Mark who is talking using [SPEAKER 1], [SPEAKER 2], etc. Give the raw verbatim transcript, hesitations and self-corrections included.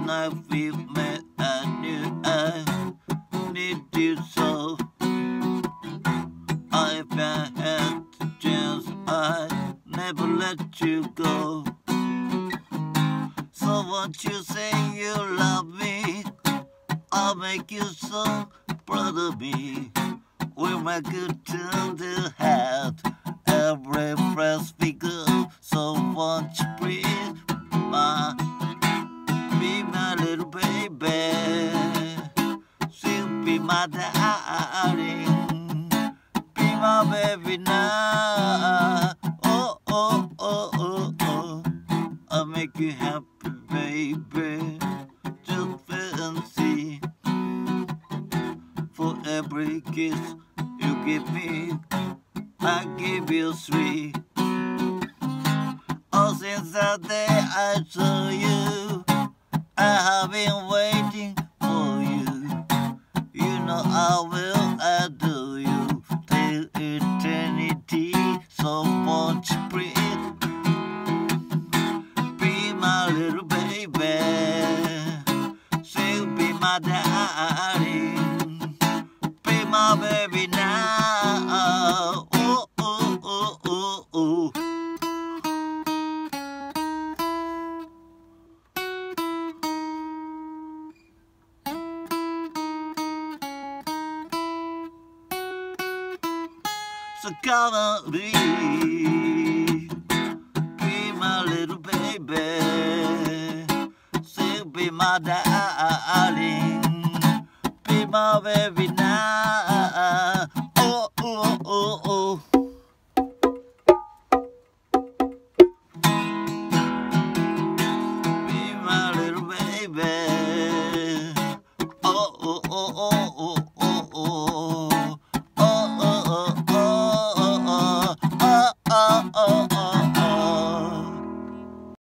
[SPEAKER 1] night we met, I knew I need you so. If I had the chance, I'd never let you go. So won't you say you love me? I'll make you so proud of me. We're my good time to have every breath we go. So won't you breathe, my, be my little baby. She'll be my darling, be my baby now. Oh, oh, oh, oh, oh. I'll make you happy, baby. Just wait and see. For every kiss you give me, I give you three. Oh, since that day I saw you, I have been waiting for you. You know I will adore you till eternity. So won't you breathe, be my little baby. She'll be my darling, be my baby now. Oh, oh, oh, oh, oh. So come on, be, be my little baby. She'll be my darling, be my baby now. Oh, oh, oh, oh. Be my little baby. Oh, oh, oh, oh.